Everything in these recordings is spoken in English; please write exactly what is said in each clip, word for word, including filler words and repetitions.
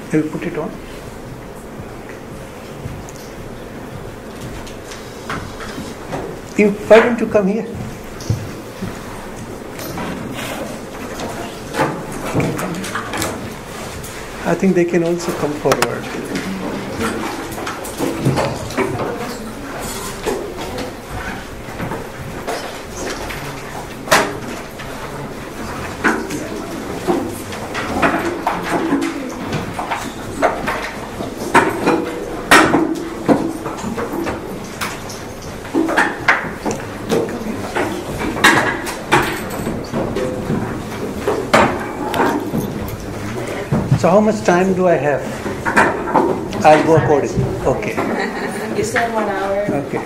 Will you put it on? You, why don't you come here? I think they can also come forward. So how much time do I have? I'll go accordingly. Okay. You said one hour. Okay.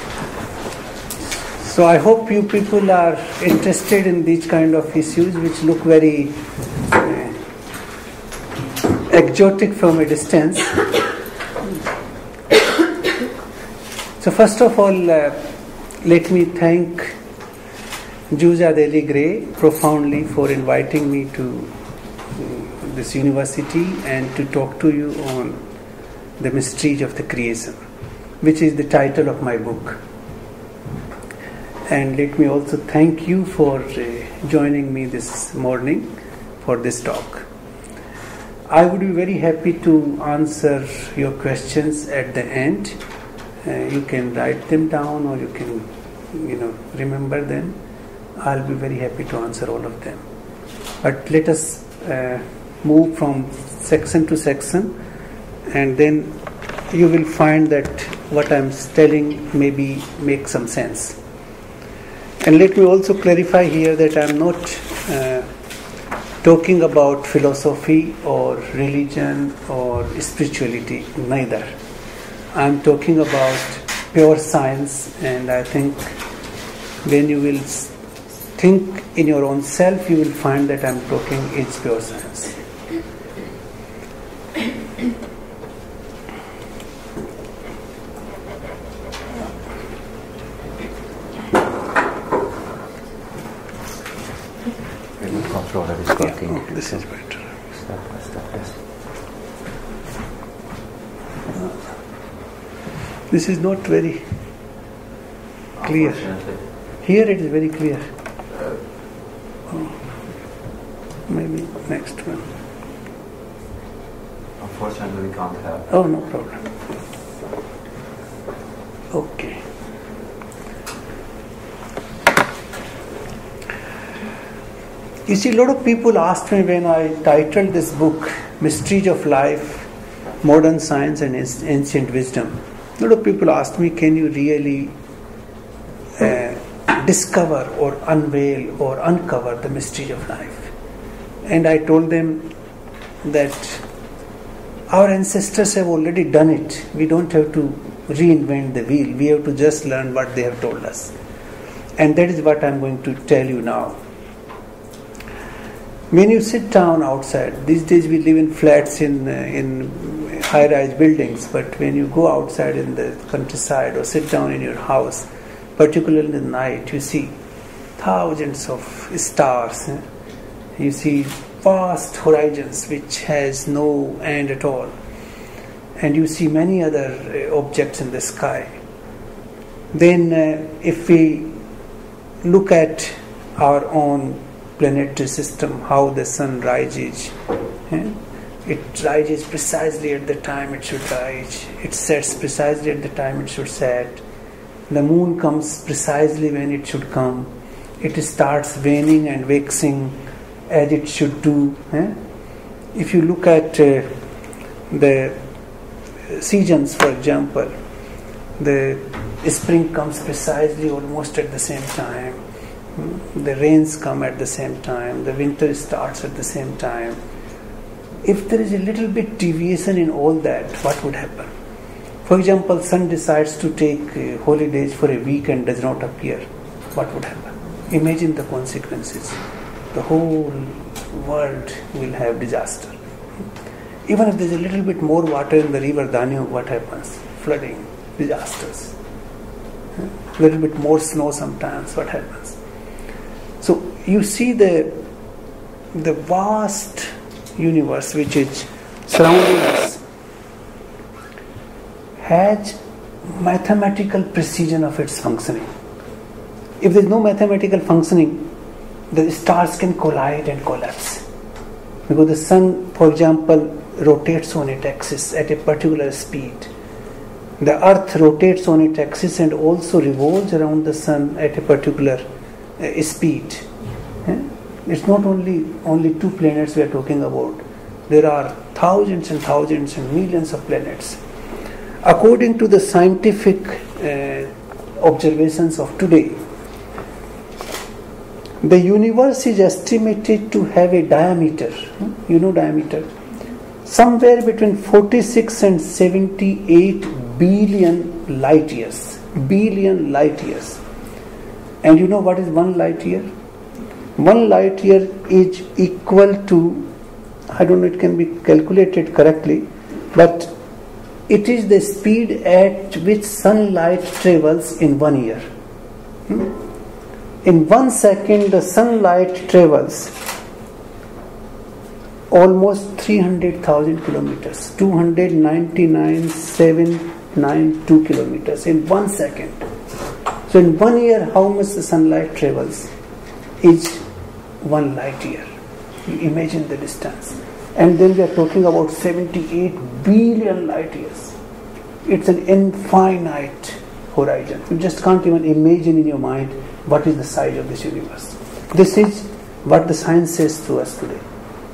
So I hope you people are interested in these kind of issues which look very uh, exotic from a distance. So first of all, uh, let me thank Juza Deli Gray profoundly for inviting me to this university and to talk to you on the mysteries of the creation, which is the title of my book. And let me also thank you for uh, joining me this morning for this talk. I would be very happy to answer your questions at the end. Uh, you can write them down or you can, you know, remember them. I'll be very happy to answer all of them. But let us uh, move from section to section, and then you will find that what I'm telling maybe makes some sense. And let me also clarify here that I'm not uh, talking about philosophy or religion or spirituality, neither. I'm talking about pure science, and I think when you will think in your own self, you will find that I'm talking is pure science. Yeah, this is better. Step by step, yes. This is not very clear. Here it is very clear. Oh, maybe next one. Unfortunately, we can't have. Oh, no problem. Okay. You see, a lot of people asked me when I titled this book, Mysteries of Life, Modern Science and Ancient Wisdom. A lot of people asked me, can you really uh, discover or unveil or uncover the mysteries of life? And I told them that our ancestors have already done it. We don't have to reinvent the wheel. We have to just learn what they have told us. And that is what I'm going to tell you now. When you sit down outside, these days we live in flats in uh, in high-rise buildings, but when you go outside in the countryside or sit down in your house, particularly in the night, you see thousands of stars. Eh? You see vast horizons which has no end at all. And you see many other uh, objects in the sky. Then uh, if we look at our own planetary system, how the sun rises. Eh? It rises precisely at the time it should rise. It sets precisely at the time it should set. The moon comes precisely when it should come. It starts waning and waxing as it should do. Eh? If you look at uh, the seasons, for example, the spring comes precisely almost at the same time. The rains come at the same time. The winter starts at the same time. If there is a little bit deviation in all that, what would happen? For example, sun decides to take uh, holidays for a week and does not appear. What would happen? Imagine the consequences. The whole world will have disaster. Even if there is a little bit more water in the river Danube, what happens? Flooding, disasters. A little bit more snow sometimes, what happens? You see the the vast universe which is surrounding us has mathematical precision of its functioning. If there is no mathematical functioning, the stars can collide and collapse. Because the sun, for example, rotates on its axis at a particular speed. The earth rotates on its axis and also revolves around the sun at a particular uh, speed. Yeah? It's not only, only two planets we are talking about. There are thousands and thousands and millions of planets. According to the scientific uh, observations of today, the universe is estimated to have a diameter, you know diameter, somewhere between forty-six and seventy-eight billion light years. Billion light years. And you know what is one light year? One light year is equal to, I don't know, it can be calculated correctly, but it is the speed at which sunlight travels in one year. Hmm? In one second, the sunlight travels almost three hundred thousand kilometers, two hundred ninety-nine thousand seven hundred ninety-two kilometers in one second. So in one year, how much the sunlight travels is one light year. You imagine the distance. And then we are talking about seventy-eight billion light years. It's an infinite horizon. You just can't even imagine in your mind what is the size of this universe. This is what the science says to us today.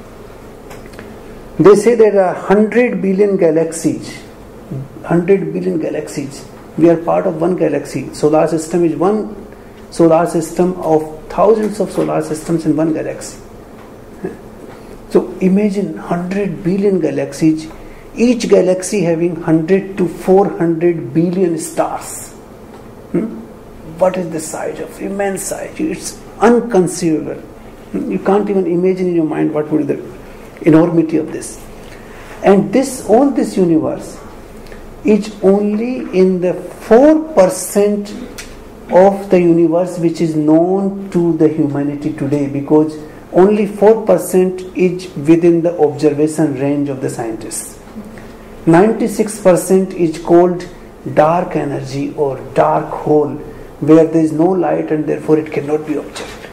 They say there are one hundred billion galaxies. one hundred billion galaxies. We are part of one galaxy. Solar system is one solar system of thousands of solar systems in one galaxy. So imagine one hundred billion galaxies, each galaxy having one hundred to four hundred billion stars. Hmm? What is the size of immense size? It's unconceivable. You can't even imagine in your mind what would be the enormity of this. And this, all this universe is only in the four percent of the universe which is known to the humanity today, because only four percent is within the observation range of the scientists. ninety-six percent is called dark energy or dark hole, where there is no light and therefore it cannot be observed.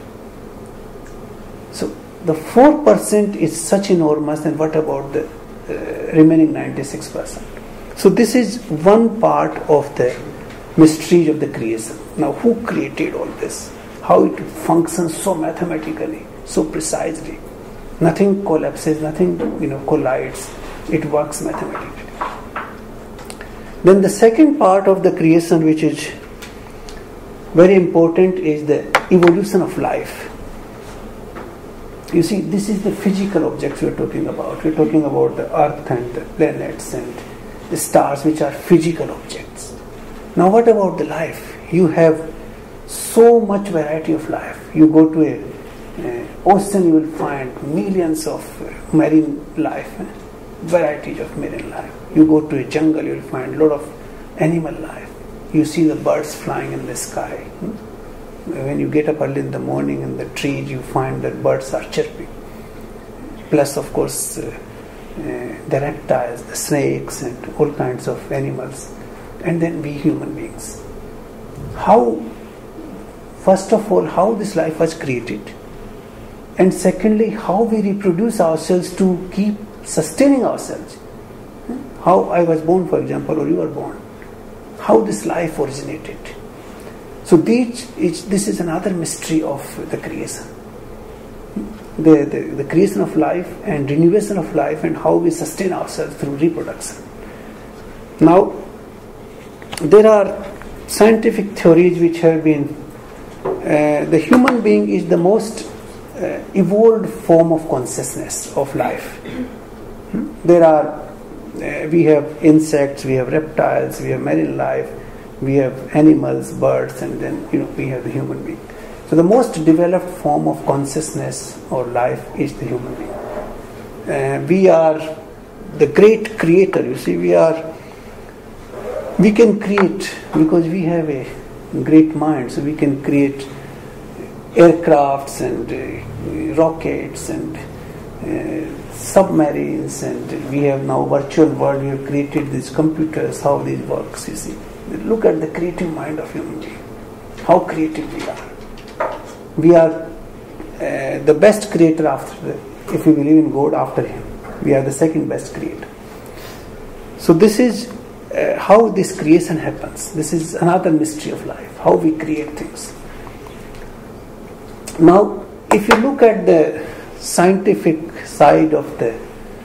So the four percent is such enormous, and what about the uh, remaining ninety-six percent? So this is one part of the mysteries of the creation. Now, who created all this? How it functions so mathematically, so precisely. Nothing collapses, nothing you know collides. It works mathematically. Then the second part of the creation, which is very important, is the evolution of life. You see, this is the physical objects we are talking about. We are talking about the earth and the planets and the stars, which are physical objects. Now what about the life? You have so much variety of life. You go to a, a ocean, you will find millions of uh, marine life, eh? varieties of marine life. You go to a jungle, you will find a lot of animal life. You see the birds flying in the sky. Hmm? When you get up early in the morning in the trees, you find that birds are chirping. Plus, of course, uh, uh, the reptiles, the snakes, and all kinds of animals. And then we human beings. How, first of all, how this life was created. And secondly, how we reproduce ourselves to keep sustaining ourselves. How I was born, for example, or you were born. How this life originated. So these, this is another mystery of the creation. The, the, the creation of life and renewation of life, and how we sustain ourselves through reproduction. Now, there are scientific theories which have been, uh, the human being is the most uh, evolved form of consciousness of life. Hmm? There are, uh, we have insects, we have reptiles, we have marine life, we have animals, birds, and then you know we have the human being. So the most developed form of consciousness or life is the human being. Uh, we are the great creator. You see, we are. We can create because we have a great mind. So we can create aircrafts and uh, rockets and uh, submarines, and we have now virtual world. We have created these computers. How this works, you see. Look at the creative mind of human being. How creative we are. We are uh, the best creator after the, if we believe in God, after Him. We are the second best creator. So this is uh, how this creation happens. This is another mystery of life, how we create things. Now, if you look at the scientific side of the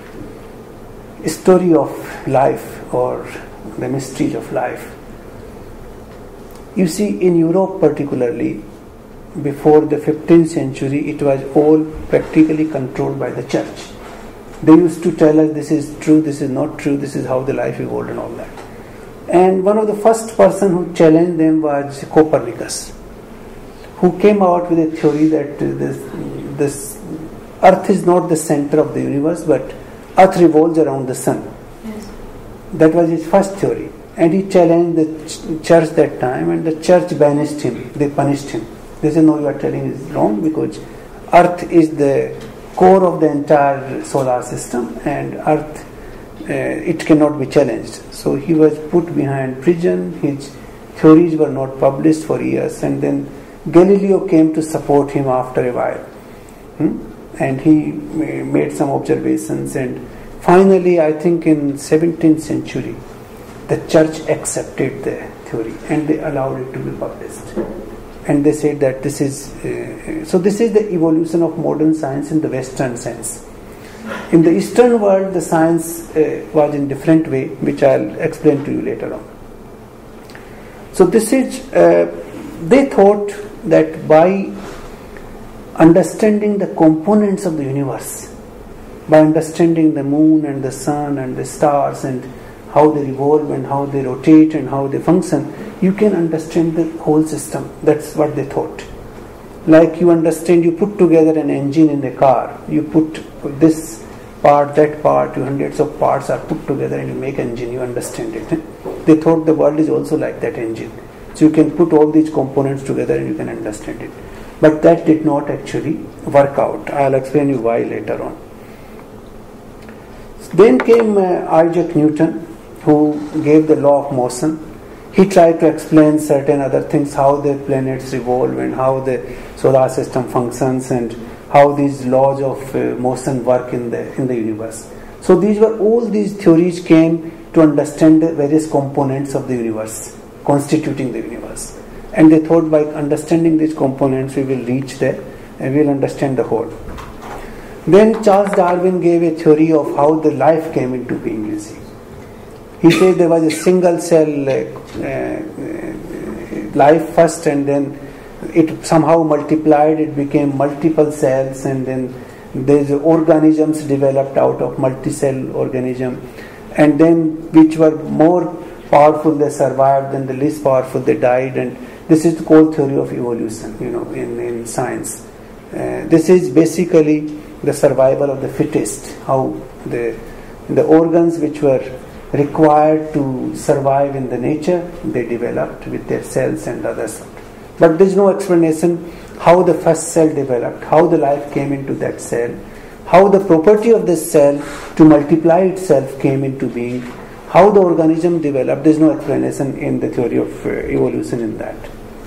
story of life or the mysteries of life, you see in Europe particularly, before the fifteenth century, it was all practically controlled by the church. They used to tell us this is true, this is not true, this is how the life evolved and all that. And one of the first person who challenged them was Copernicus, who came out with a theory that this, this Earth is not the center of the universe, but Earth revolves around the sun. Yes. That was his first theory. And he challenged the ch- church that time, and the church banished him. They punished him. They said, no, you are telling is wrong, because Earth is the core of the entire solar system, and Earth, uh, it cannot be challenged. So he was put behind prison. His theories were not published for years, and then Galileo came to support him after a while. Hmm? And he made some observations, and finally, I think in seventeenth century, the church accepted the theory and they allowed it to be published. And they said that this is, uh, so this is the evolution of modern science in the Western sense. In the Eastern world, the science uh, was in different way, which I'll explain to you later on. So this is, uh, they thought that by understanding the components of the universe, by understanding the moon and the sun and the stars and how they revolve and how they rotate and how they function, you can understand the whole system. That's what they thought. Like you understand, you put together an engine in a car, you put this part, that part, hundreds of parts are put together and you make an engine, you understand it. They thought the world is also like that engine. So you can put all these components together and you can understand it. But that did not actually work out. I'll explain you why later on. Then came uh, Isaac Newton, who gave the law of motion. He tried to explain certain other things, how the planets revolve and how the solar system functions and how these laws of uh, motion work in the in the universe. So these were all these theories came to understand the various components of the universe, constituting the universe. And they thought by understanding these components we will reach there and we will understand the whole. Then Charles Darwin gave a theory of how the life came into being, you see. He said there was a single cell uh, uh, life first, and then it somehow multiplied, it became multiple cells, and then these organisms developed out of multi-cell organism, and then which were more powerful they survived, and the least powerful they died, and this is the core theory of evolution, you know, in, in science. Uh, this is basically the survival of the fittest, how the the organs which were required to survive in the nature, they developed with their cells and others. But there is no explanation how the first cell developed, how the life came into that cell, how the property of this cell to multiply itself came into being, how the organism developed. There is no explanation in the theory of uh, evolution in that.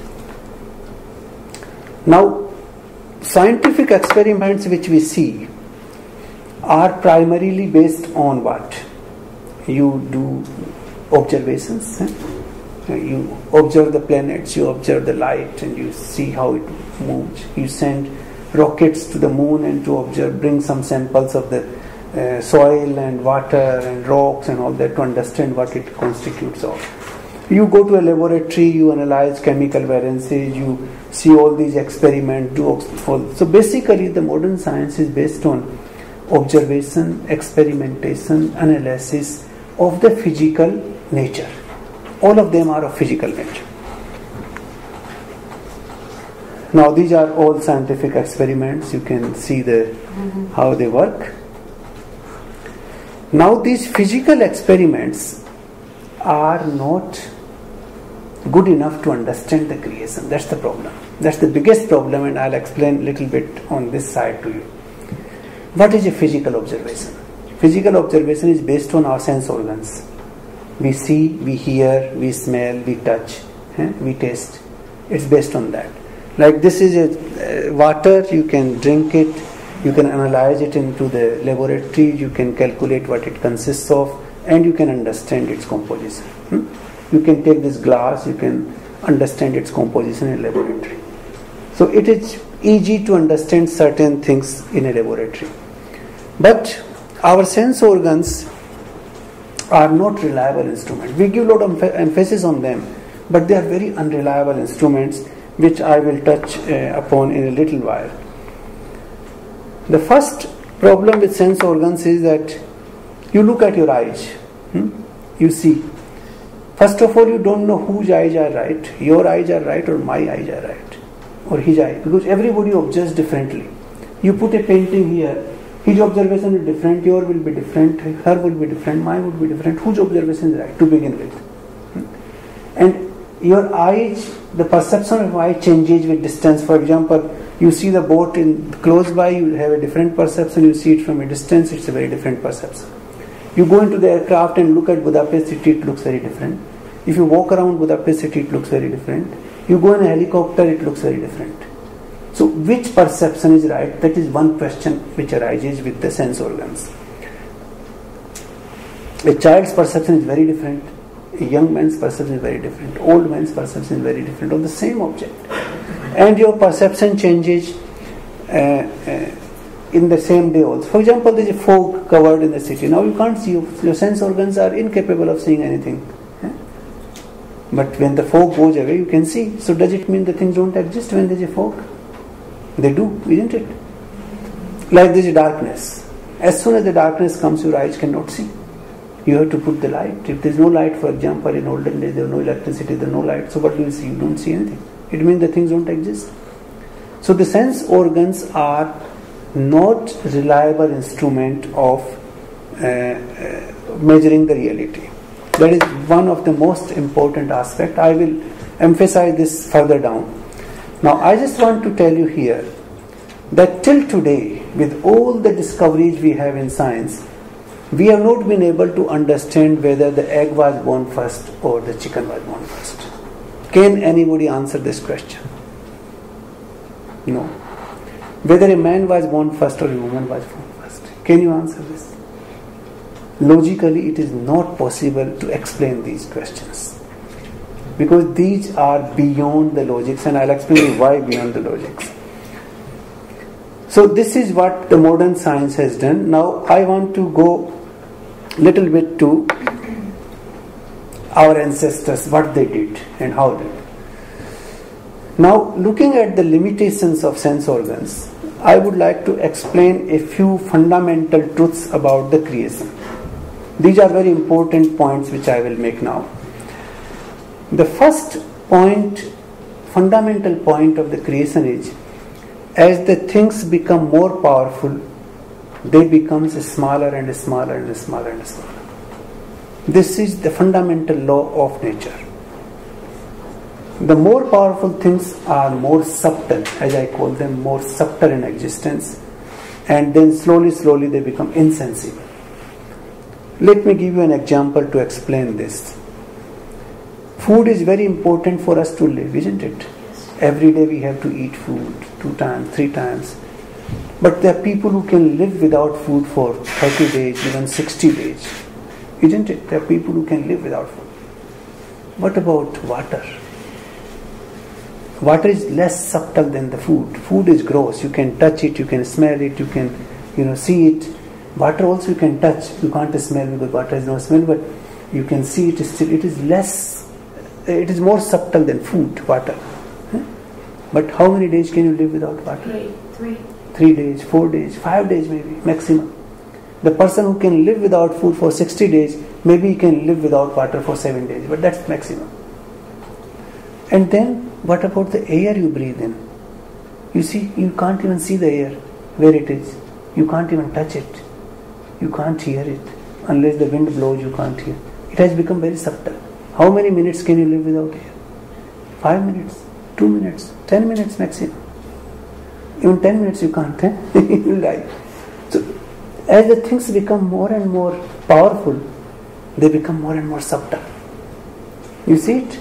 Now, scientific experiments which we see are primarily based on what? You do observations, eh? You observe the planets, you observe the light, and you see how it moves. You send rockets to the moon and to observe, bring some samples of the uh, soil and water and rocks and all that to understand what it constitutes of. You go to a laboratory, you analyze chemical variances, you see all these experiments, do all. So basically the modern science is based on observation, experimentation, analysis of the physical nature. All of them are of physical nature. Now these are all scientific experiments. You can see the mm-hmm. how they work. Now these physical experiments are not good enough to understand the creation. That's the problem. That's the biggest problem, and I'll explain a little bit on this side to you. What is a physical observation? Physical observation is based on our sense organs. We see, we hear, we smell, we touch, eh? we taste. It's based on that. Like this is a uh, water, you can drink it, you can analyze it into the laboratory, you can calculate what it consists of, and you can understand its composition. Hmm? You can take this glass, you can understand its composition in a laboratory. So it is easy to understand certain things in a laboratory. But our sense organs are not reliable instruments. We give a lot of emphasis on them, but they are very unreliable instruments, which I will touch uh, upon in a little while. The first problem with sense organs is that you look at your eyes, hmm? you see. First of all, you don't know whose eyes are right. Your eyes are right or my eyes are right, or his eye, because everybody observes differently. You put a painting here, his observation is different, your will be different, her will be different, mine will be different. Whose observation is right to begin with? Hmm? And your eyes, the perception of eye changes with distance. For example, you see the boat in close by, you have a different perception. You see it from a distance, it's a very different perception. You go into the aircraft and look at Budapest city, it looks very different. If you walk around Budapest city, it looks very different. You go in a helicopter, it looks very different. So which perception is right? That is one question which arises with the sense organs. A child's perception is very different. A young man's perception is very different. Old man's perception is very different of the same object. And your perception changes uh, uh, in the same day also. For example, there is a fog covered in the city. Now you can't see, your sense organs are incapable of seeing anything. Eh? But when the fog goes away, you can see. So does it mean the things don't exist when there is a fog? They do, isn't it? Like there is a darkness. As soon as the darkness comes, your eyes cannot see. You have to put the light. If there is no light, for example, in olden days there was no electricity, there is no light. So what do you see? You don't see anything. It means the things don't exist. So the sense organs are not reliable instrument of uh, uh, measuring the reality. That is one of the most important aspects. I will emphasize this further down. Now I just want to tell you here that till today, with all the discoveries we have in science, we have not been able to understand whether the egg was born first or the chicken was born first. Can anybody answer this question? No. Whether a man was born first or a woman was born first. Can you answer this? Logically, it is not possible to explain these questions, because these are beyond the logics, and I'll explain why beyond the logics. So this is what the modern science has done. Now I want to go little bit to our ancestors, what they did and how they did. Now, looking at the limitations of sense organs, I would like to explain a few fundamental truths about the creation. These are very important points which I will make now. The first point, fundamental point of the creation is, as the things become more powerful, they become smaller and smaller and smaller and smaller. This is the fundamental law of nature. The more powerful things are more subtle, as I call them, more subtle in existence, and then slowly, slowly they become insensible. Let me give you an example to explain this. Food is very important for us to live, isn't it? Every day we have to eat food, two times, three times. But there are people who can live without food for thirty days, even sixty days. Isn't it? There are people who can live without food. What about water? Water is less subtle than the food. Food is gross. You can touch it, you can smell it, you can, you know, see it. Water also you can touch. You can't smell because water has no smell, but you can see it. Still, it is less. It is more subtle than food. Water. Huh? But how many days can you live without water? Three. Three. Three days, four days, five days maybe maximum. The person who can live without food for sixty days, maybe he can live without water for seven days, but that's maximum. And then what about the air you breathe in? You see, you can't even see the air, where it is. You can't even touch it. You can't hear it. Unless the wind blows, you can't hear. It has become very subtle. How many minutes can you live without air? Five minutes, two minutes, ten minutes maximum. Even ten minutes you can't, eh? You lie. So as the things become more and more powerful, they become more and more subtle. You see it?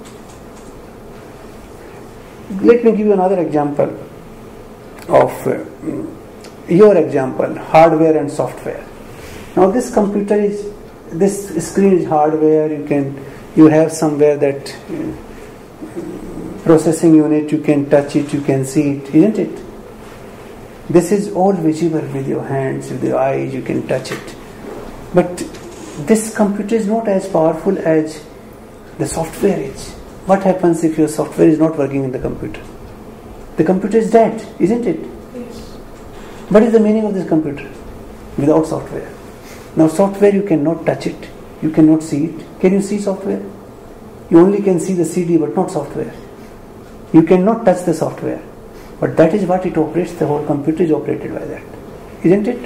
Let me give you another example of uh, your example, hardware and software. Now this computer is, this screen is hardware. You can, you have somewhere that uh, processing unit, you can touch it, you can see it, isn't it? This is all visible with your hands, with your eyes, you can touch it. But this computer is not as powerful as the software is. What happens if your software is not working in the computer? The computer is dead, isn't it? Yes. What is the meaning of this computer without software? Now software, you cannot touch it, you cannot see it. Can you see software? You only can see the C D but not software. You cannot touch the software. But that is what it operates. The whole computer is operated by that, isn't it?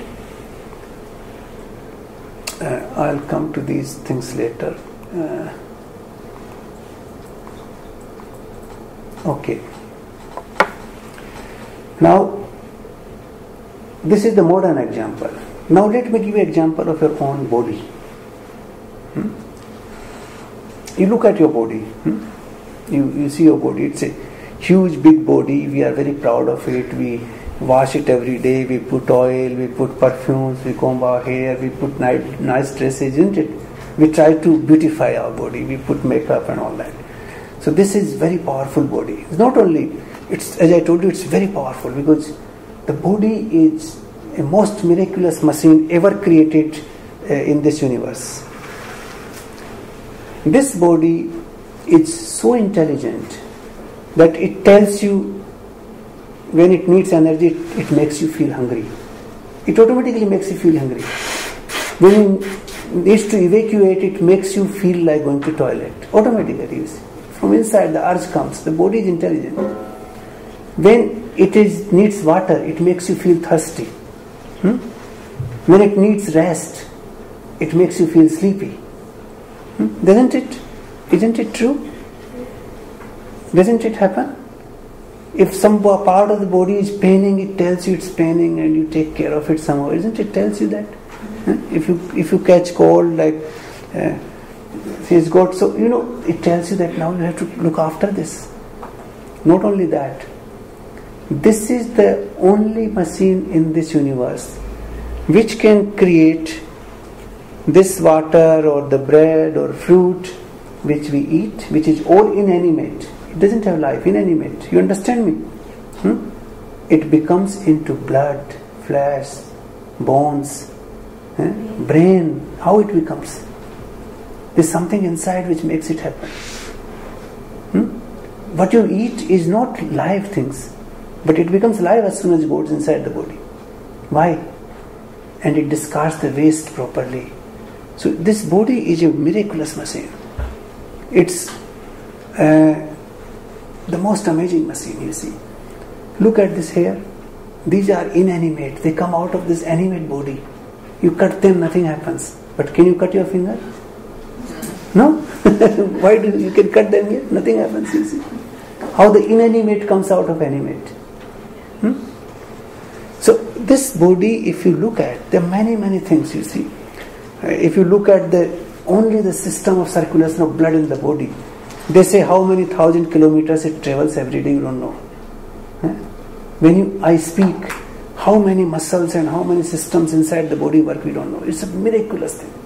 Uh, I'll come to these things later. Uh, okay. Now, this is the modern example. Now let me give you an example of your own body. Hmm? You look at your body. Hmm? You, you see your body. It's a huge big body. We are very proud of it. We wash it every day. We put oil, we put perfumes, we comb our hair, we put nice, nice dresses, isn't it? We try to beautify our body. We put makeup and all that. So this is very powerful body. It's not only, it's, as I told you, it's very powerful because the body is a most miraculous machine ever created uh, in this universe. This body is so intelligent that it tells you when it needs energy, it, it makes you feel hungry. It automatically makes you feel hungry. When it needs to evacuate, it makes you feel like going to toilet. Automatically, you see. From inside the urge comes. The body is intelligent. When it is needs water, it makes you feel thirsty. Hmm? When it needs rest, it makes you feel sleepy. Hmm? Doesn't it? Isn't it true? Doesn't it happen? If some part of the body is paining, it tells you it's paining and you take care of it somehow. Isn't it? Tells you that? Hmm? If you if you catch cold, like uh, he's got, so you know, it tells you that now you have to look after this. Not only that, this is the only machine in this universe which can create this water or the bread or fruit which we eat, which is all inanimate. It doesn't have life, inanimate. You understand me? Hmm? It becomes into blood, flesh, bones, eh? brain. How it becomes? There's something inside which makes it happen. Hmm? What you eat is not live things, but it becomes live as soon as it goes inside the body. Why? And it discards the waste properly. So this body is a miraculous machine. It's uh, the most amazing machine, you see. Look at this hair. These are inanimate. They come out of this animate body. You cut them, nothing happens. But can you cut your finger? No? Why do you, you can cut them here? Nothing happens, you see. How the inanimate comes out of animate. Hmm? So this body, if you look at, there are many, many things, you see. Uh, if you look at the only the system of circulation of blood in the body, they say how many thousand kilometers it travels every day, you don't know. Eh? When you, I speak, how many muscles and how many systems inside the body work, we don't know. It's a miraculous thing.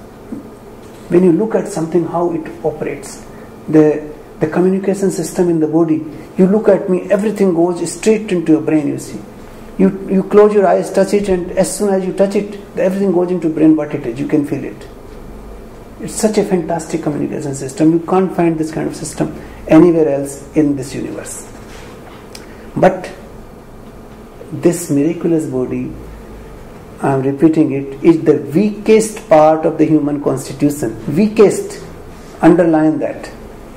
When you look at something, how it operates, the, the communication system in the body, you look at me, everything goes straight into your brain, you see. You, you close your eyes, touch it, and as soon as you touch it, everything goes into brain what it is, you can feel it. It's such a fantastic communication system. You can't find this kind of system anywhere else in this universe. But this miraculous body, I am repeating it, is the weakest part of the human constitution. Weakest. Underline that.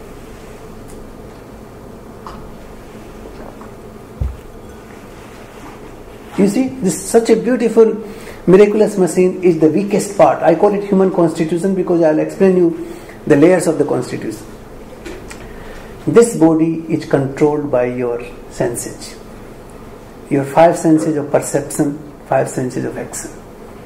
You see, this such a beautiful miraculous machine is the weakest part. I call it human constitution because I will explain you the layers of the constitution. This body is controlled by your senses. Your five senses of perception, five senses of action.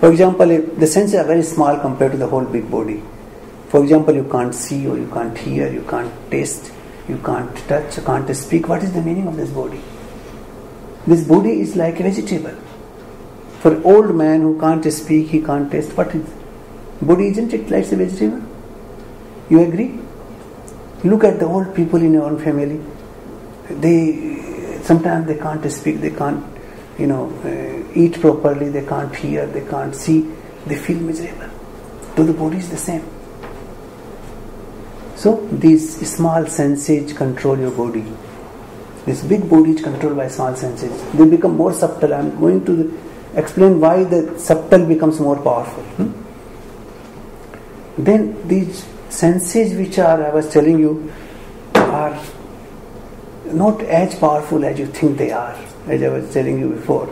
For example, if the senses are very small compared to the whole big body. For example, you can't see or you can't hear, you can't taste, you can't touch, you can't speak. What is the meaning of this body? This body is like a vegetable. For an old man who can't speak, he can't taste, what is body? Isn't it like a vegetable? You agree? Look at the old people in your own family. They sometimes they can't speak, they can't, you know, uh, eat properly, they can't hear, they can't see, they feel miserable. So the body is the same. So these small senses control your body. This big body is controlled by small senses. They become more subtle. I am going to explain why the subtle becomes more powerful. Hmm? Then these senses which are, I was telling you, are not as powerful as you think they are, as I was telling you before.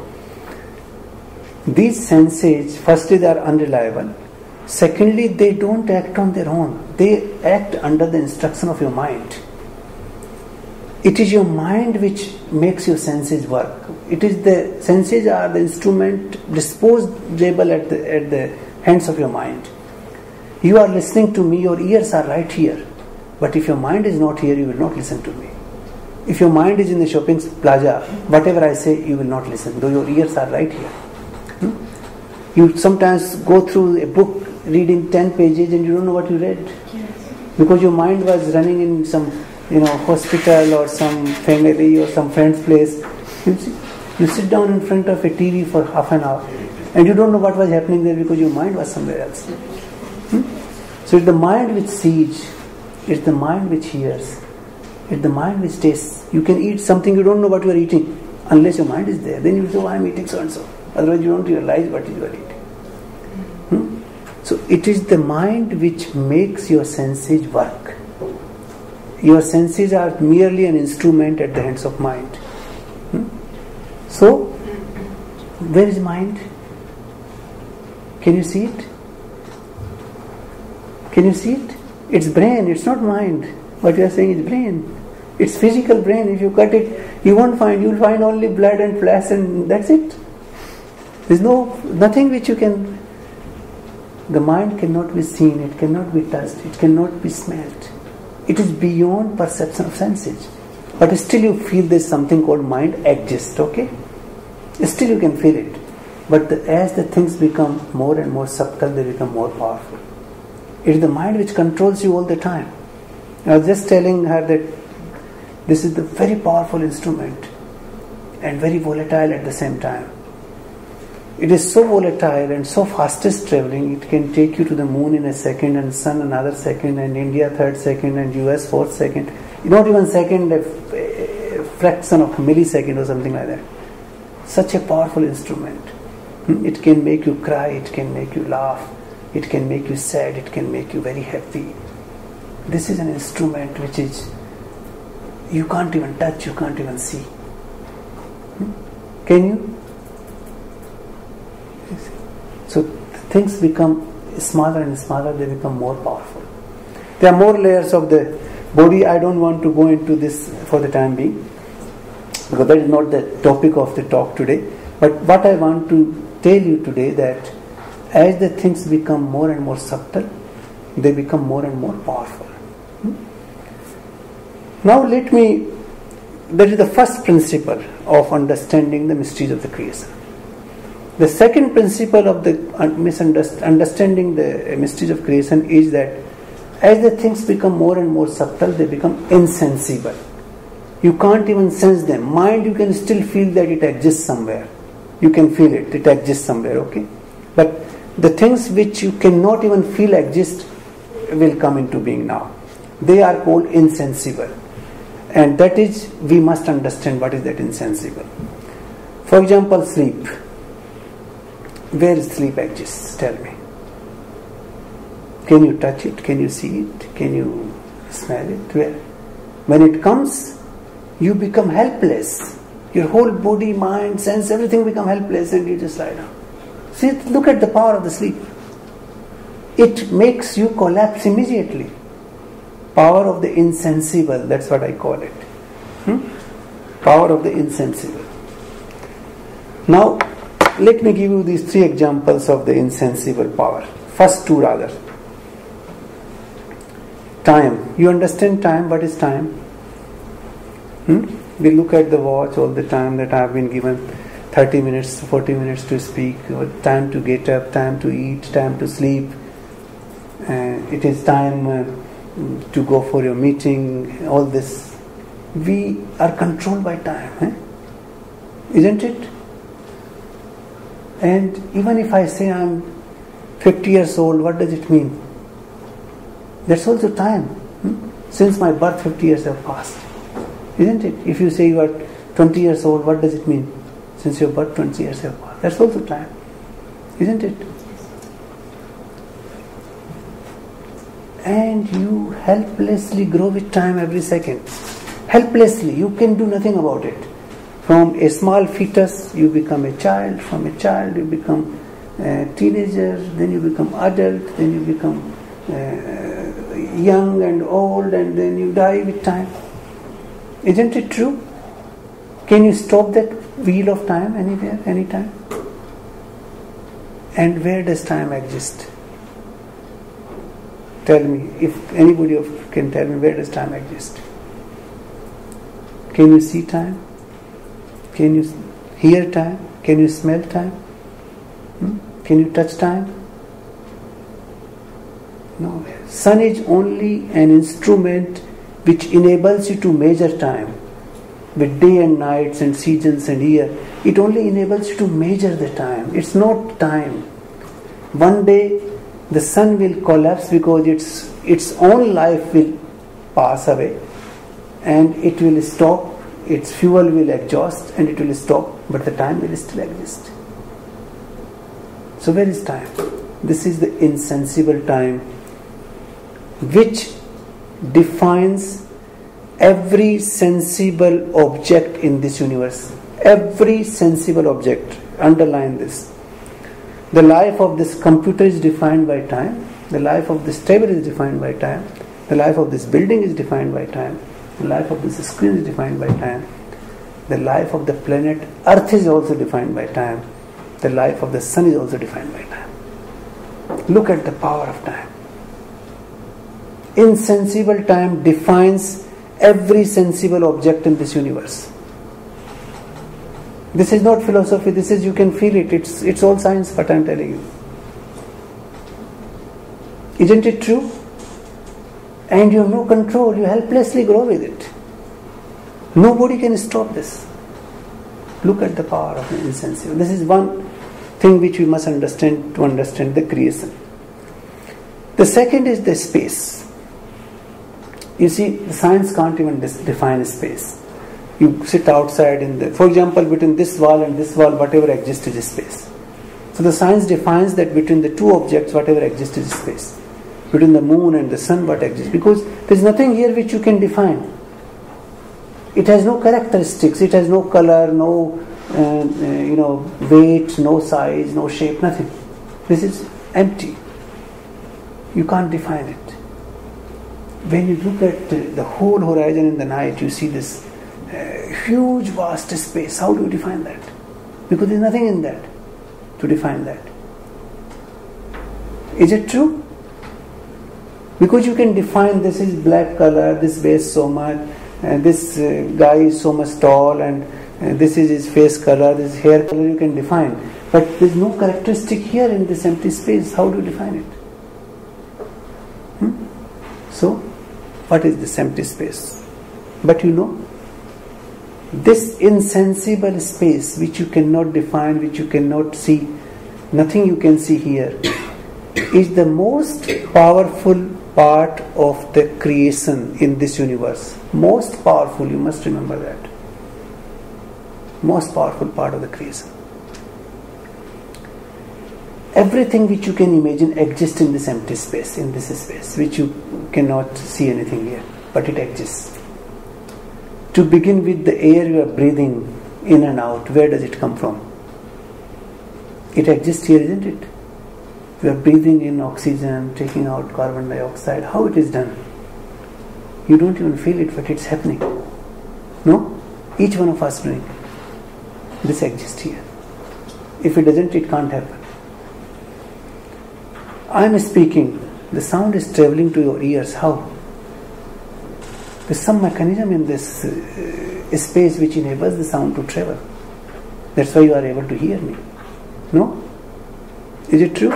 These senses, firstly, they are unreliable. Secondly, they don't act on their own. They act under the instruction of your mind. It is your mind which makes your senses work. It is the senses are the instrument disposable at the at the hands of your mind. You are listening to me, your ears are right here. But if your mind is not here, you will not listen to me. If your mind is in the shopping plaza, whatever I say, you will not listen, though your ears are right here. Hmm? You sometimes go through a book reading ten pages and you don't know what you read. Yes. Because your mind was running in some, you know, hospital or some family or some friend's place. You see, you sit down in front of a T V for half an hour and you don't know what was happening there because your mind was somewhere else. Hmm? So it's the mind which sees, it's the mind which hears, it's the mind which tastes. You can eat something, you don't know what you are eating unless your mind is there. Then you say, oh, I am eating so and so. Otherwise you don't realize what you are eating. Hmm? So it is the mind which makes your senses work. Your senses are merely an instrument at the hands of mind. Hmm? So, where is mind? Can you see it? Can you see it? It's brain, it's not mind. What you are saying is brain. It's physical brain. If you cut it, you won't find, you'll find only blood and flesh and that's it. There's no, nothing which you can, the mind cannot be seen, it cannot be touched, it cannot be smelled. It is beyond perception of senses. But still you feel there's something called mind exists, okay? Still you can feel it. But the, as the things become more and more subtle, they become more powerful. It is the mind which controls you all the time. I was just telling her that this is the very powerful instrument and very volatile at the same time. It is so volatile and so fastest traveling, it can take you to the moon in a second and sun another second and India third second and U S fourth second. Not even second, a, a fraction of a millisecond or something like that. Such a powerful instrument. It can make you cry, it can make you laugh, it can make you sad, it can make you very happy. This is an instrument which is, you can't even touch, you can't even see. Can you? So things become smaller and smaller, they become more powerful. There are more layers of the body. I don't want to go into this for the time being because that is not the topic of the talk today. But what I want to tell you today that as the things become more and more subtle, they become more and more powerful. Hmm? Now let me, that is the first principle of understanding the mysteries of the creation. The second principle of the misunderstanding the mysteries of creation is that as the things become more and more subtle, they become insensible. You can't even sense them. Mind, you can still feel that it exists somewhere. You can feel it, it exists somewhere, okay? But the things which you cannot even feel exist will come into being now. They are called insensible. And that is, we must understand what is that insensible. For example, sleep. Where sleep exists? Tell me. Can you touch it? Can you see it? Can you smell it? Where? When it comes, you become helpless. Your whole body, mind, sense, everything become helpless and you just lie down. See, look at the power of the sleep. It makes you collapse immediately. Power of the insensible, that's what I call it. Hmm? Power of the insensible. Now, let me give you these three examples of the insensible power. First two rather. Time. You understand time? What is time? Hmm? We look at the watch all the time that I have been given thirty minutes, forty minutes to speak, time to get up, time to eat, time to sleep. Uh, it is time uh, to go for your meeting, all this. We are controlled by time, eh? Isn't it? And even if I say I am fifty years old, what does it mean? That's also time. Hmm? Since my birth, fifty years have passed. Isn't it? If you say you are twenty years old, what does it mean? Since your birth, twenty years have passed. That's also time. Isn't it? And you helplessly grow with time every second. Helplessly. You can do nothing about it. From a small fetus, you become a child. From a child, you become a teenager. Then you become adult. Then you become uh, young and old. And then you die with time. Isn't it true? Can you stop that wheel of time anywhere, anytime? And where does time exist? Tell me, if anybody of you can tell me, where does time exist? Can you see time? Can you hear time? Can you smell time? Hmm? Can you touch time? No. Sun is only an instrument which enables you to measure time with day and nights and seasons and year. It only enables you to measure the time. It's not time. One day the sun will collapse because its its own life will pass away and it will stop, its fuel will exhaust and it will stop, but the time will still exist. So where is time? This is the insensible time which defines every sensible object in this universe. Every sensible object. Underline this. The life of this computer is defined by time. The life of this table is defined by time. The life of this building is defined by time. The life of this screen is defined by time. The life of the planet Earth is also defined by time. The life of the sun is also defined by time. Look at the power of time. Insensible time defines every sensible object in this universe. This is not philosophy, this is, you can feel it, it's, it's all science what I am telling you. Isn't it true? And you have no control, you helplessly grow with it. Nobody can stop this. Look at the power of the insensible. This is one thing which we must understand to understand the creation. The second is the space. You see, the science can't even define space. You sit outside in the, for example, between this wall and this wall, whatever exists is space. So the science defines that between the two objects, whatever exists is space. Between the moon and the sun, what exists? Because there is nothing here which you can define. It has no characteristics. It has no color, no uh, uh, you know weight, no size, no shape, nothing. This is empty. You can't define it. When you look at the whole horizon in the night, you see this uh, huge, vast space. How do you define that? Because there is nothing in that to define that. Is it true? Because you can define this is black color, this weighs so much, and this uh, guy is so much tall, and uh, this is his face color, this hair color, you can define. But there is no characteristic here in this empty space. How do you define it? Hmm? So, what is this empty space? But you know, this insensible space which you cannot define, which you cannot see, nothing you can see here, is the most powerful part of the creation in this universe. Most powerful, you must remember that. Most powerful part of the creation. Everything which you can imagine exists in this empty space, in this space, which you cannot see anything here, but it exists. To begin with, the air you are breathing in and out, where does it come from? It exists here, isn't it? We are breathing in oxygen, taking out carbon dioxide. How it is done? You don't even feel it, but it's happening. No? Each one of us doing. This exists here. If it doesn't, it can't happen. I am speaking, the sound is traveling to your ears. How? There's some mechanism in this uh, space which enables the sound to travel. That's why you are able to hear me. No? Is it true?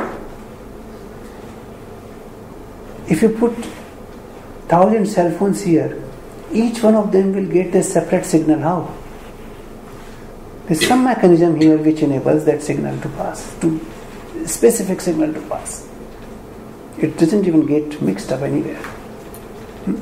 If you put thousand cell phones here, each one of them will get a separate signal. How? There's some mechanism here which enables that signal to pass, to specific signal to pass. It doesn't even get mixed up anywhere. Hmm?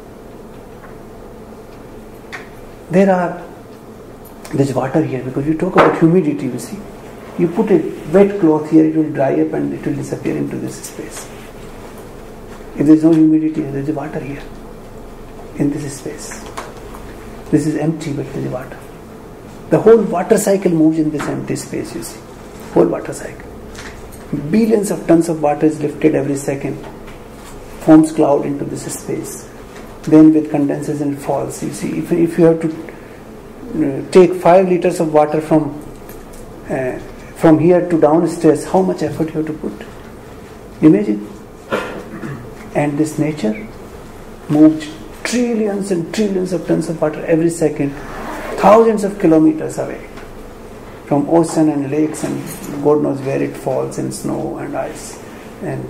There are, there's water here because you talk about humidity, you see. You put a wet cloth here, it will dry up and it will disappear into this space. If there is no humidity, there is water here in this space. This is empty, but there is water. The whole water cycle moves in this empty space, you see. Whole water cycle. Billions of tons of water is lifted every second, forms cloud into this space. Then with condenses and falls. You see, if, if you have to uh, take five liters of water from uh, from here to downstairs, how much effort you have to put? Imagine. And this nature moves trillions and trillions of tons of water every second, thousands of kilometers away from ocean and lakes, and God knows where it falls in snow and ice and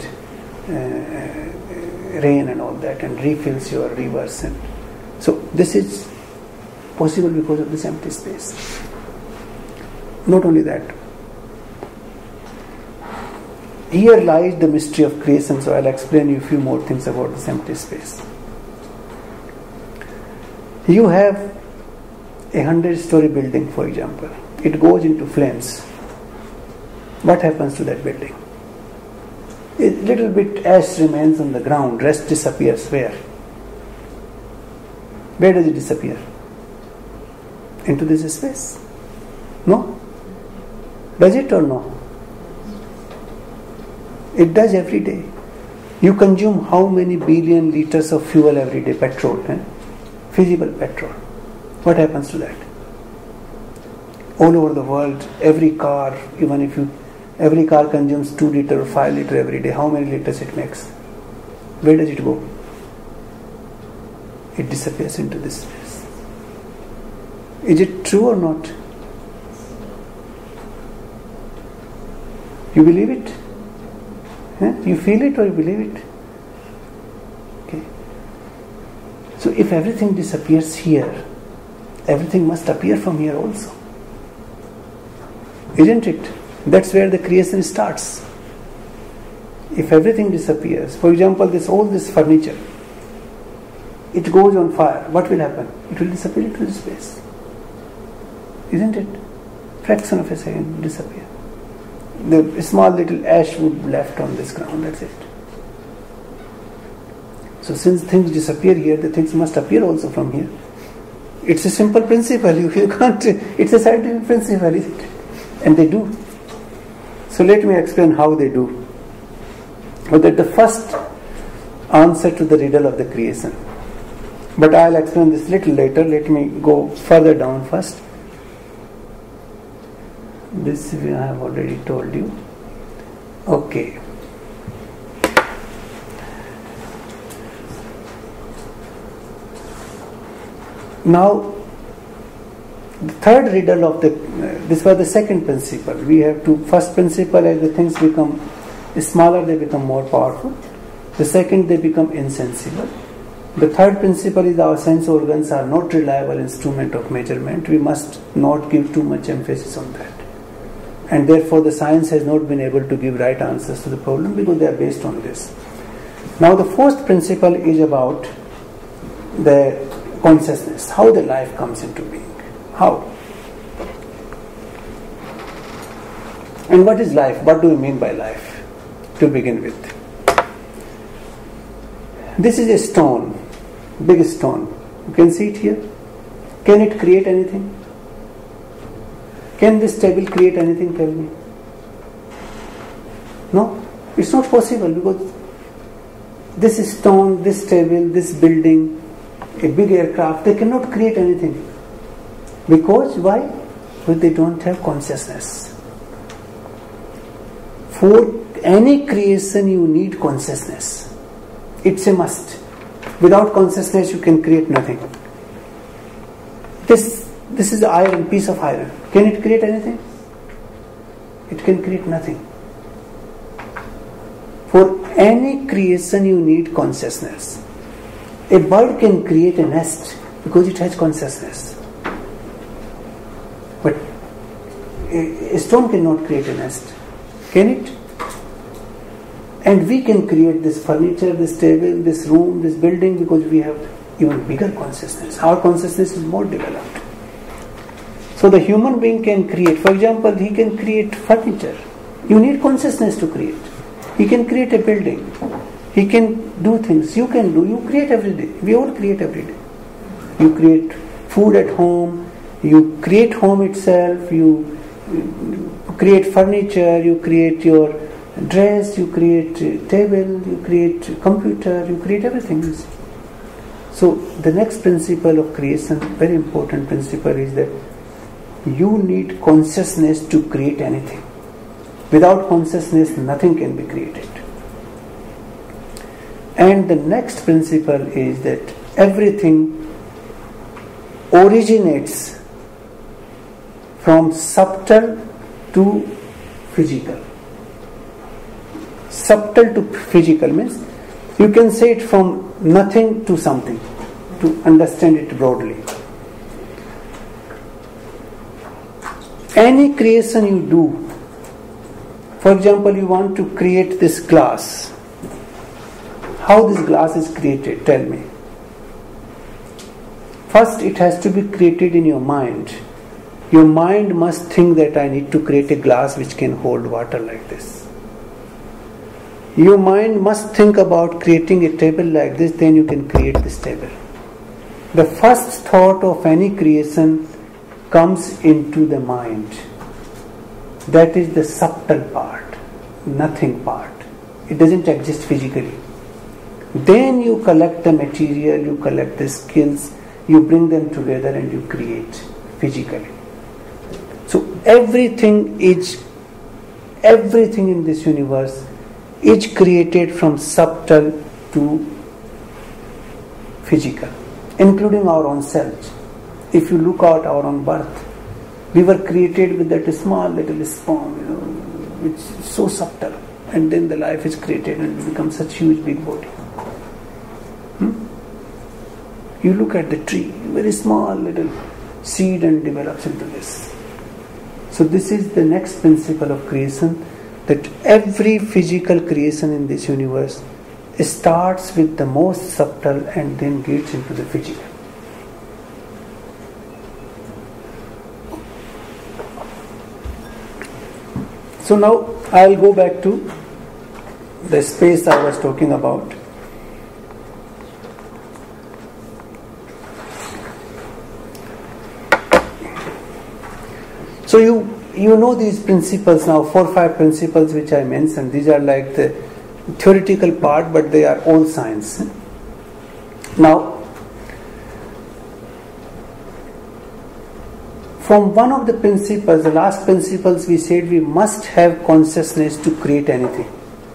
uh, rain and all that, and refills your rivers. And so this is possible because of this empty space. Not only that, here lies the mystery of creation, so I'll explain you a few more things about this empty space. You have a hundred story building, for example. It goes into flames. What happens to that building? A little bit ash remains on the ground, rest disappears where? Where does it disappear? Into this space? No? Does it or no? It does every day. You consume how many billion liters of fuel every day? Petrol, eh? Feasible petrol. What happens to that? All over the world, every car, even if you, every car consumes two liter or five liter every day. How many liters it makes? Where does it go? It disappears into this space. Is it true or not? You believe it? Huh? You feel it or you believe it? Okay. So if everything disappears here, everything must appear from here also. Isn't it? That's where the creation starts. If everything disappears, for example, this all this furniture, it goes on fire, what will happen? It will disappear into space. Isn't it? Fraction of a second, disappear. The small little ash would be left on this ground, that's it. So since things disappear here, the things must appear also from here. It's a simple principle. You, you can't, it's a scientific principle, isn't it? And they do. So let me explain how they do. But that the first answer to the riddle of the creation. But I'll explain this little later. Let me go further down first. This I have already told you. Okay. Now, the third riddle of the, uh, this was the second principle. We have to, first principle, as the things become smaller, they become more powerful. The second, they become insensible. The third principle is our sense organs are not reliable instrument of measurement. We must not give too much emphasis on that. And therefore the science has not been able to give right answers to the problem because they are based on this. Now the fourth principle is about the consciousness, how the life comes into being. How? And what is life? What do we mean by life? To begin with. This is a stone, big stone. You can see it here. Can it create anything? Can this table create anything? Tell me. No, it's not possible because this stone, this table, this building, a big aircraft, they cannot create anything. Because why? Because they don't have consciousness. For any creation you need consciousness. It's a must. Without consciousness you can create nothing. This, this is iron, piece of iron. Can it create anything? It can create nothing. For any creation you need consciousness. A bird can create a nest because it has consciousness. But a, a stone cannot create a nest. Can it? And we can create this furniture, this table, this room, this building because we have even bigger consciousness. Our consciousness is more developed. So the human being can create. For example, he can create furniture. You need consciousness to create. He can create a building. He can do things. You can do. You create every day. We all create every day. You create food at home. You create home itself. You create furniture. You create your dress. You create table. You create computer. You create everything. So the next principle of creation, very important principle, is that you need consciousness to create anything. Without consciousness, nothing can be created. And the next principle is that everything originates from subtle to physical. Subtle to physical means you can say it from nothing to something, to understand it broadly. Any creation you do, for example, you want to create this glass. How this glass is created? Tell me. First, it has to be created in your mind. Your mind must think that I need to create a glass which can hold water like this. Your mind must think about creating a table like this, then you can create this table. The first thought of any creation comes into the mind. That is the subtle part, nothing part. It doesn't exist physically. Then you collect the material, you collect the skills, you bring them together and you create physically. So everything is, everything in this universe is created from subtle to physical, including our own selves. If you look at our own birth, we were created with that small little sperm, you know, which is so subtle, and then the life is created and becomes such huge big body. Hmm? You look at the tree, very small little seed, and develops into this. So this is the next principle of creation, that every physical creation in this universe starts with the most subtle and then gets into the physical. So now I will go back to the space I was talking about. So you you know these principles now, four or five principles which I mentioned. These are like the theoretical part, but they are all science. Now, from one of the principles, the last principles, we said we must have consciousness to create anything.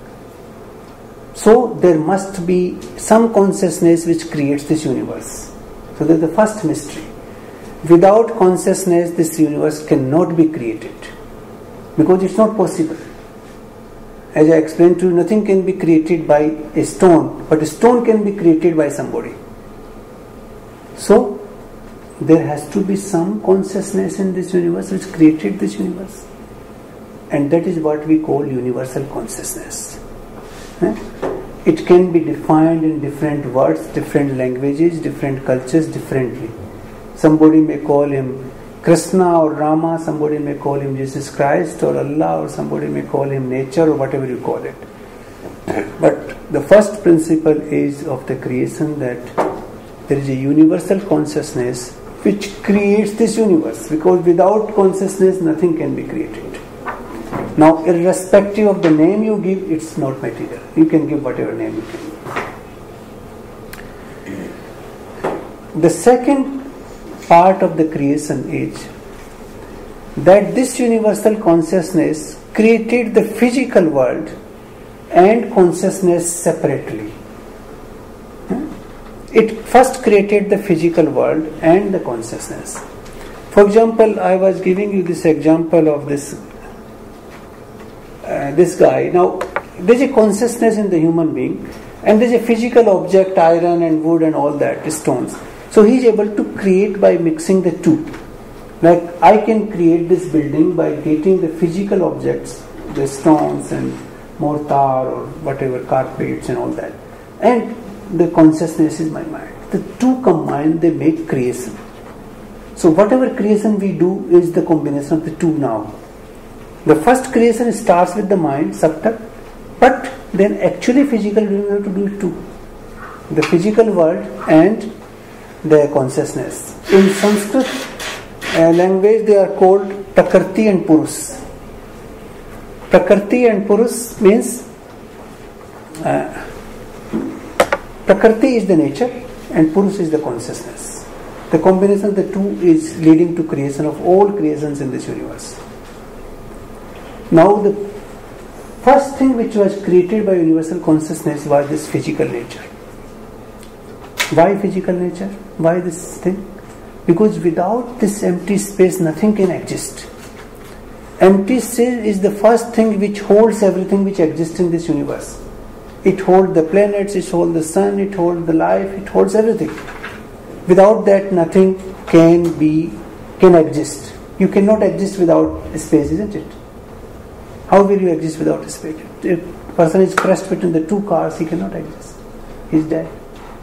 So there must be some consciousness which creates this universe. So that's the first mystery. Without consciousness, this universe cannot be created, because it's not possible. As I explained to you, nothing can be created by a stone, but a stone can be created by somebody. So there has to be some consciousness in this universe which created this universe, and that is what we call universal consciousness. It can be defined in different words, different languages, different cultures differently. Somebody may call him Krishna or Rama, somebody may call him Jesus Christ or Allah, or somebody may call him nature, or whatever you call it. But the first principle is of the creation, that there is a universal consciousness which creates this universe, because without consciousness nothing can be created. Now, irrespective of the name you give, it's not material. You can give whatever name you can. The second part of the creation is that this universal consciousness created the physical world and consciousness separately. It first created the physical world and the consciousness. For example, I was giving you this example of this uh, this guy. Now, there is a consciousness in the human being, and there is a physical object, iron and wood and all that, stones. So he is able to create by mixing the two. Like I can create this building by getting the physical objects, the stones and mortar or whatever, carpets and all that, and the consciousness is my mind. The two combined, they make creation. So whatever creation we do is the combination of the two now. The first creation starts with the mind, subtle, but then actually physical we have to do it too. The physical world and the consciousness. In Sanskrit uh, language they are called Prakriti and Purus. Prakriti and Purus means uh, Prakriti is the nature and Purus is the consciousness. The combination of the two is leading to creation of all creations in this universe. Now the first thing which was created by universal consciousness was this physical nature. Why physical nature? Why this thing? Because without this empty space nothing can exist. Empty space is the first thing which holds everything which exists in this universe. It holds the planets, it holds the sun, it holds the life, it holds everything. Without that nothing can be, can exist. You cannot exist without space, isn't it? How will you exist without space? If a person is crushed between the two cars, he cannot exist. He is dead.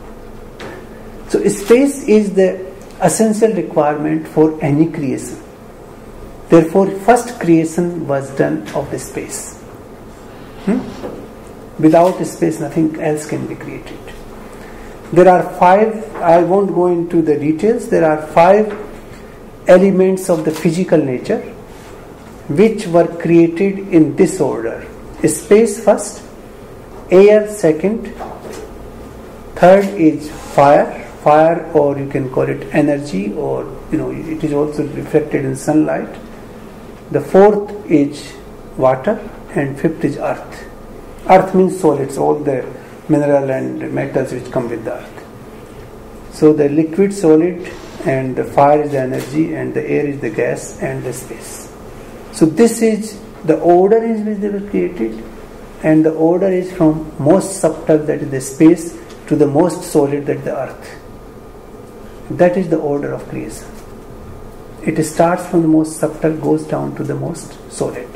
So space is the essential requirement for any creation. Therefore, first creation was done of the space. Hmm? Without space, nothing else can be created. There are five, I won't go into the details, there are five elements of the physical nature which were created in this order. Space first, air second, third is fire, fire or you can call it energy, or you know it is also reflected in sunlight. The fourth is water and fifth is earth. Earth means solids, all the mineral and metals which come with the earth. So the liquid, solid, and the fire is the energy, and the air is the gas, and the space. So this is the order in which they were created, and the order is from most subtle, that is the space, to the most solid, that is the earth. That is the order of creation. It starts from the most subtle, goes down to the most solid.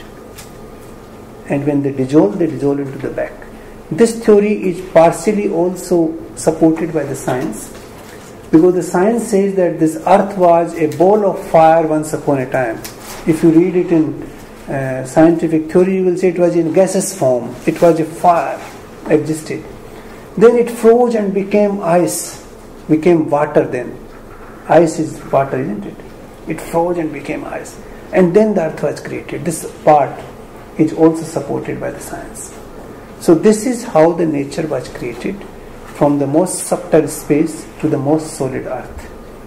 And when they dissolve, they dissolve into the back. This theory is partially also supported by the science, because the science says that this earth was a ball of fire once upon a time. If you read it in uh, scientific theory, you will say it was in gaseous form. It was a fire, existed. Then it froze and became ice, became water then. Ice is water, isn't it? It froze and became ice. And then the earth was created. This part is also supported by the science. So this is how the nature was created, from the most subtle space to the most solid earth.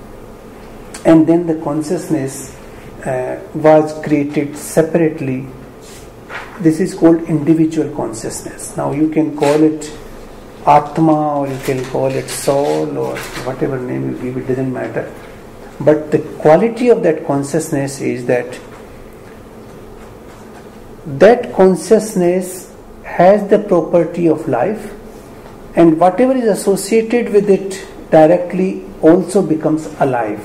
And then the consciousness uh, was created separately. This is called individual consciousness. Now you can call it Atma, or you can call it soul, or whatever name you give it, doesn't matter. But the quality of that consciousness is that that consciousness has the property of life, and whatever is associated with it directly also becomes alive.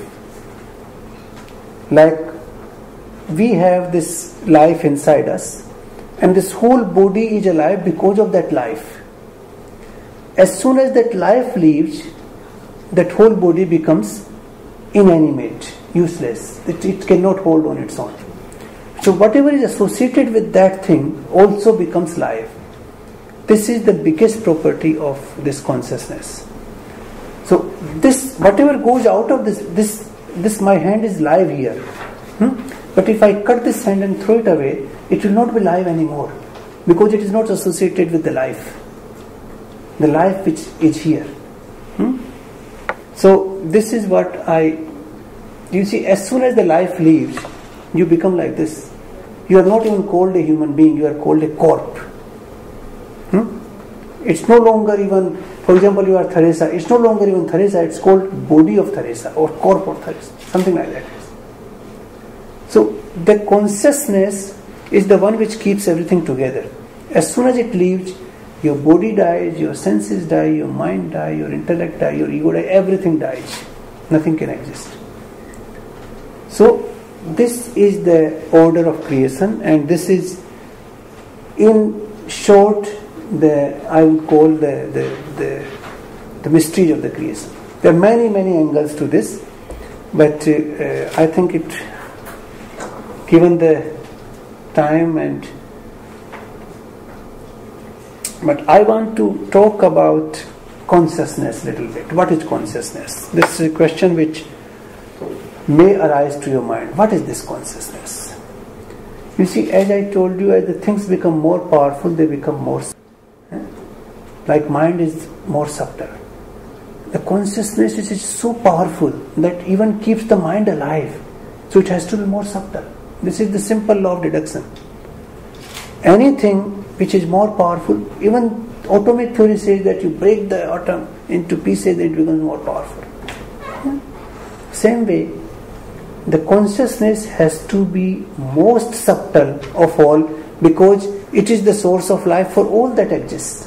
Like we have this life inside us, and this whole body is alive because of that life. As soon as that life leaves, that whole body becomes inanimate, useless. It, it cannot hold on its own. So whatever is associated with that thing also becomes life. This is the biggest property of this consciousness. So this, whatever goes out of this, this, this my hand is live here. Hmm? But if I cut this hand and throw it away, it will not be live anymore, because it is not associated with the life. The life which is here. Hmm? So this is what I, you see, as soon as the life leaves, You become like this. You are not even called a human being, you are called a corpse. Hmm? It's no longer even, for example, you are Theresa, it's no longer even Theresa, it's called body of Theresa or corp of Theresa, something like that. So the consciousness is the one which keeps everything together. As soon as it leaves, your body dies, your senses die, your mind dies, your intellect dies, your ego dies, everything dies. Nothing can exist. So this is the order of creation, and this is, in short, the I would call the the, the, the mystery of the creation. There are many, many angles to this, but uh, I think it, given the time and but I want to talk about consciousness a little bit. What is consciousness? This is a question which may arise to your mind. What is this consciousness? You see, as I told you, as the things become more powerful, they become more subtle. Like mind is more subtle. The consciousness is so powerful that even keeps the mind alive. So it has to be more subtle. This is the simple law of deduction. Anything which is more powerful, even atomic theory says that you break the atom into pieces, it becomes more powerful. Same way, the consciousness has to be most subtle of all, because it is the source of life for all that exists.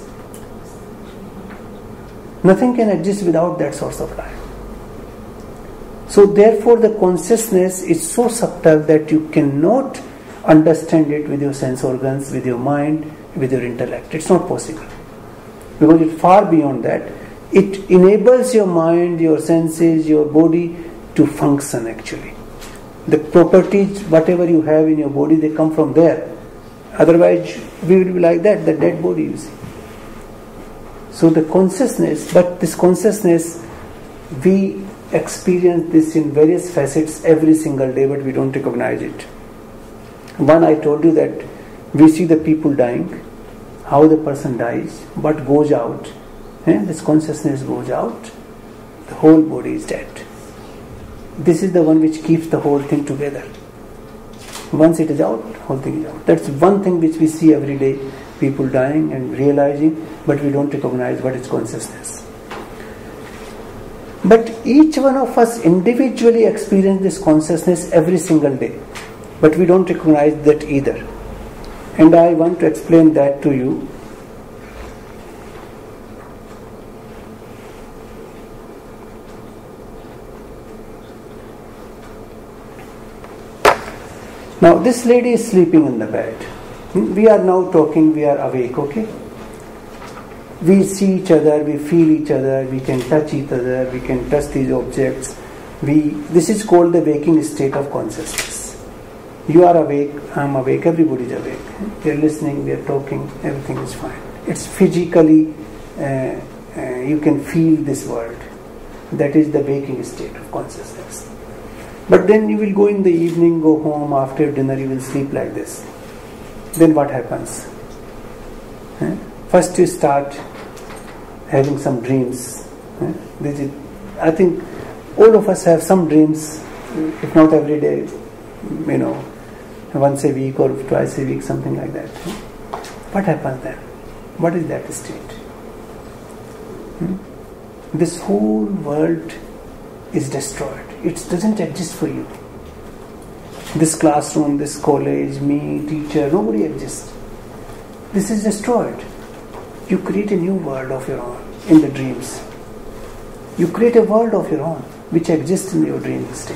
Nothing can exist without that source of life. So therefore the consciousness is so subtle that you cannot understand it with your sense organs, with your mind, with your intellect. It's not possible. Because it's far beyond that. It enables your mind, your senses, your body to function actually. The properties, whatever you have in your body, they come from there. Otherwise, we will be like that, the dead body, you see. So the consciousness, but this consciousness, we experience this in various facets every single day, but we don't recognize it. One, I told you that we see the people dying, how the person dies, what goes out. Eh? This consciousness goes out, the whole body is dead. This is the one which keeps the whole thing together. Once it is out, whole thing is out. That's one thing which we see every day, people dying and realizing, but we don't recognize what is consciousness. But each one of us individually experience this consciousness every single day, but we don't recognize that either. And I want to explain that to you. Now this lady is sleeping in the bed. We are now talking, we are awake, okay? We see each other, we feel each other, we can touch each other, we can touch these objects. We, this is called the waking state of consciousness. You are awake, I am awake, everybody is awake. We are listening, we are talking, everything is fine. It's physically, uh, uh, you can feel this world. That is the waking state of consciousness. But then you will go in the evening, go home, after dinner you will sleep like this. Then what happens? Eh? First you start having some dreams. Eh? This is, I think all of us have some dreams, if not every day, you know, once a week or twice a week, something like that. Eh? What happens then? What is that state? Hmm? This whole world is destroyed. It doesn't exist for you. This classroom, this college, me, teacher, nobody exists. This is destroyed. You create a new world of your own in the dreams. You create a world of your own which exists in your dream state.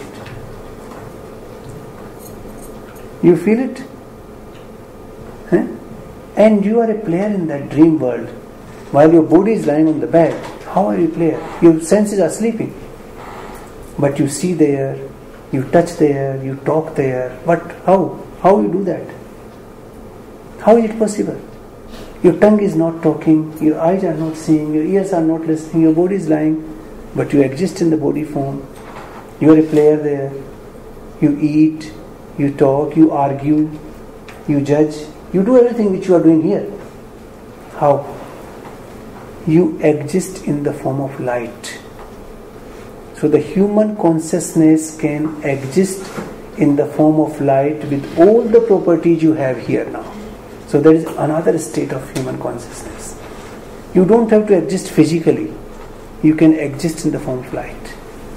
You feel it? Huh? And you are a player in that dream world. While your body is lying on the bed, how are you a player? Your senses are sleeping. But you see there, you touch there, you talk there. What? How? How you do that? How is it possible? Your tongue is not talking, your eyes are not seeing, your ears are not listening, your body is lying, but you exist in the body form. You are a player there. You eat, you talk, you argue, you judge, you do everything which you are doing here. How? You exist in the form of light. So the human consciousness can exist in the form of light with all the properties you have here now. So there is another state of human consciousness. You don't have to exist physically. You can exist in the form of light.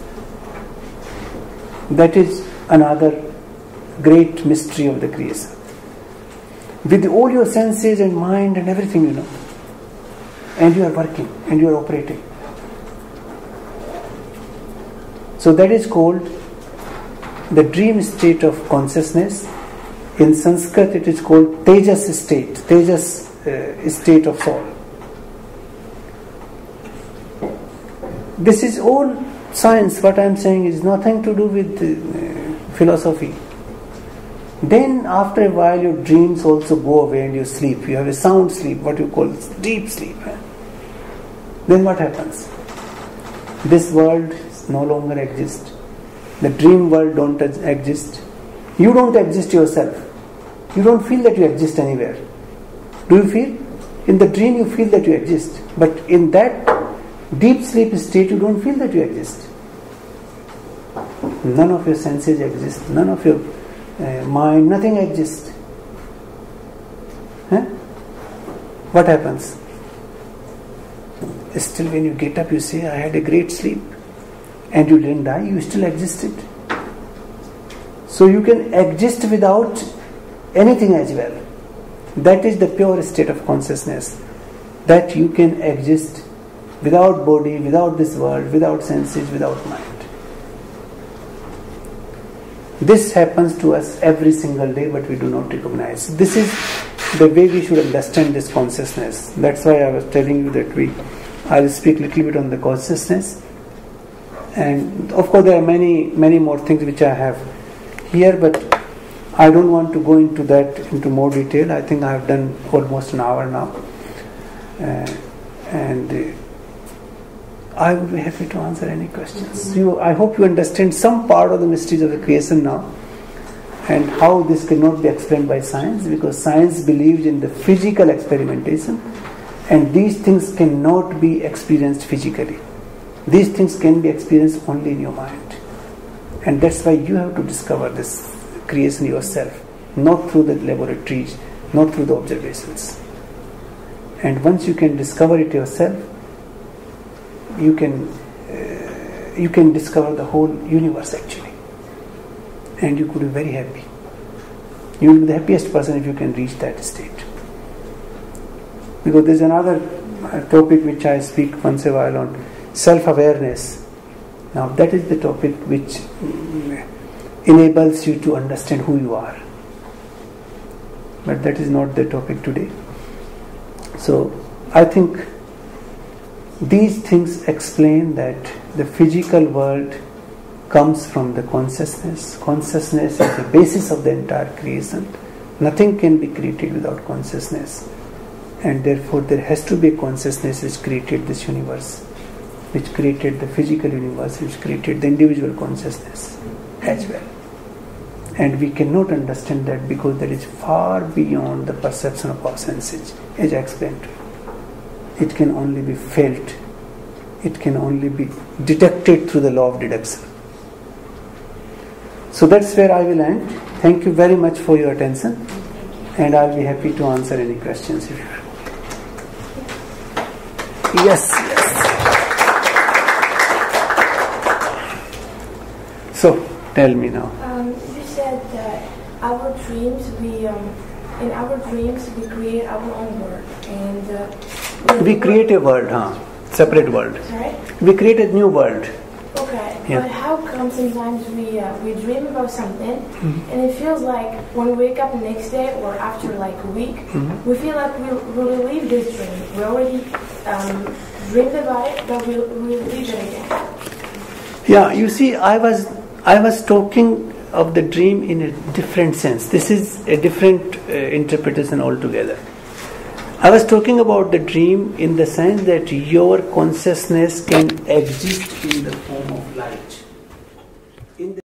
That is another great mystery of the creation. With all your senses and mind and everything, you know, and you are working and you are operating. So that is called the dream state of consciousness. In Sanskrit it is called Tejas state, Tejas uh, state of soul. This is all science. What I am saying is nothing to do with uh, philosophy. Then after a while your dreams also go away and you sleep. You have a sound sleep, what you call deep sleep. Then what happens? This world no longer exists. The dream world don't exist. You don't exist yourself. You don't feel that you exist anywhere. Do you feel? In the dream you feel that you exist. But in that deep sleep state you don't feel that you exist. None of your senses exist. None of your uh, mind, nothing exists. Huh? What happens? Still when you get up you say, I had a great sleep. And you didn't die, you still existed. So you can exist without anything as well. That is the pure state of consciousness. That you can exist without body, without this world, without senses, without mind. This happens to us every single day, but we do not recognize. This is the way we should understand this consciousness. That's why I was telling you that we, I will speak a little bit on the consciousness. And of course there are many, many more things which I have here, but I don't want to go into that into more detail. I think I have done almost an hour now. Uh, and uh, I would be happy to answer any questions. You, I hope you understand some part of the mysteries of the creation now and how this cannot be explained by science, because science believes in the physical experimentation and these things cannot be experienced physically. These things can be experienced only in your mind. And that's why you have to discover this creation yourself, not through the laboratories, not through the observations. And once you can discover it yourself, you can uh, you can discover the whole universe actually. And you could be very happy. You will be the happiest person if you can reach that state. Because there's another uh, topic which I speak once a while on, self-awareness. Now that is the topic which enables you to understand who you are. But that is not the topic today. So I think these things explain that the physical world comes from the consciousness. Consciousness is the basis of the entire creation. Nothing can be created without consciousness. And therefore there has to be a consciousness which created this universe, which created the physical universe, which created the individual consciousness as well. And we cannot understand that because that is far beyond the perception of our senses, as I explained to you. It can only be felt. It can only be detected through the law of deduction. So that's where I will end. Thank you very much for your attention. And I'll be happy to answer any questions if you have. Yes, yes. So, tell me now. Um, you said that our dreams, we um, in our dreams we create our own world, and uh, we create a world, huh? Separate world. Sorry? We create a new world. Okay, Yeah. but how come sometimes we uh, we dream about something, Mm-hmm. and it feels like when we wake up the next day or after like a week, Mm-hmm. we feel like we we relive this dream. We already um, dreamed about it, but we we relive it again. Yeah, you see, I was I was talking of the dream in a different sense. This is a different uh, interpretation altogether. I was talking about the dream in the sense that your consciousness can exist in the form of light.